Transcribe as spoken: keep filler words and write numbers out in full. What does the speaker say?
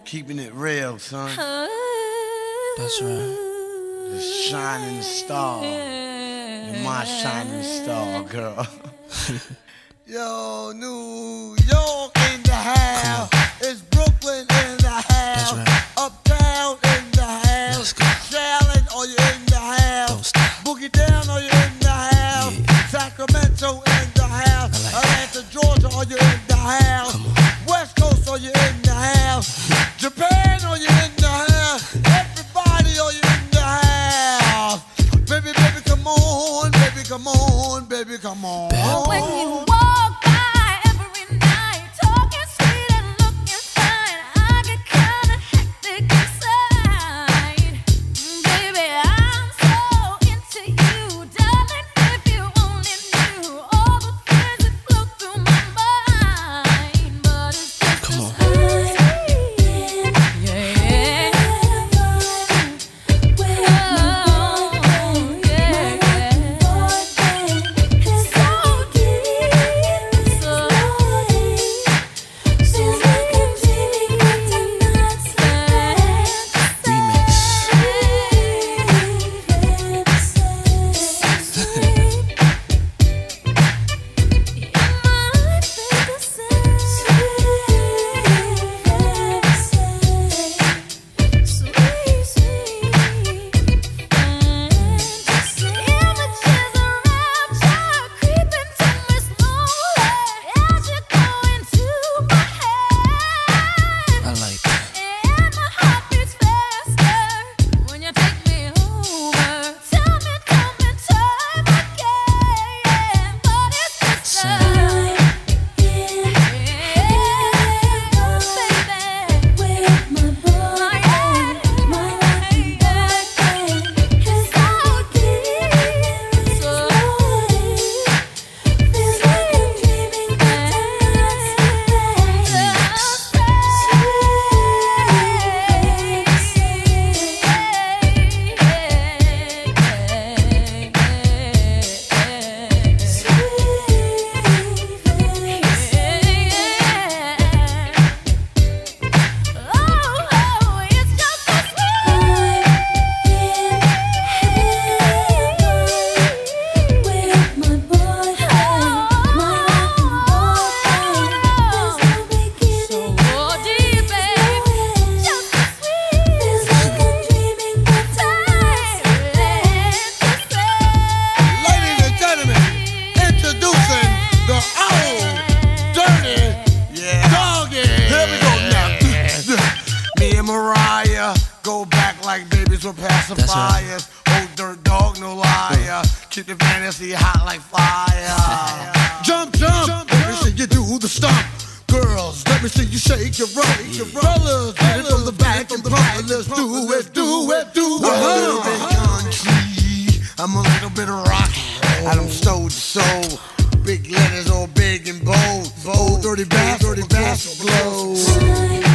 Keeping it real, son. That's right. The shining star. You're my shining star, girl. Yo, New York in the house. It's Brooklyn in the house. That's right. Uptown in the house. Let's go. Charlotte, are you in the house? Don't stop. Boogie down, are you in the house? Yeah. Sacramento in the house. I like Atlanta, Georgia, are you in the house? Come on. West Coast, are you in the house? Japan, are you in the house? Everybody, are you in the house? Baby, baby, come on, baby, come on, baby, come on. When you walk by every night, talking sweet and looking fine, I get kinda hectic inside. Baby, I'm so into you, darling. If you only knew all the things that flow through my mind, but it's just Come on. Mariah, go back like babies with pacifiers. Right. Old dirt dog, no liar. Keep the fantasy hot like fire. Jump, jump, jump, let me see you do the stomp. Girls, let me see you shake your rump. Yeah. Fellas, get it from the back and front. Let's do it, do it, do it. I'm a little bit country, I'm a little bit rock. I don't soul to soul. Big letters all big and bold. Bold, dirty bass, dirty bass blow.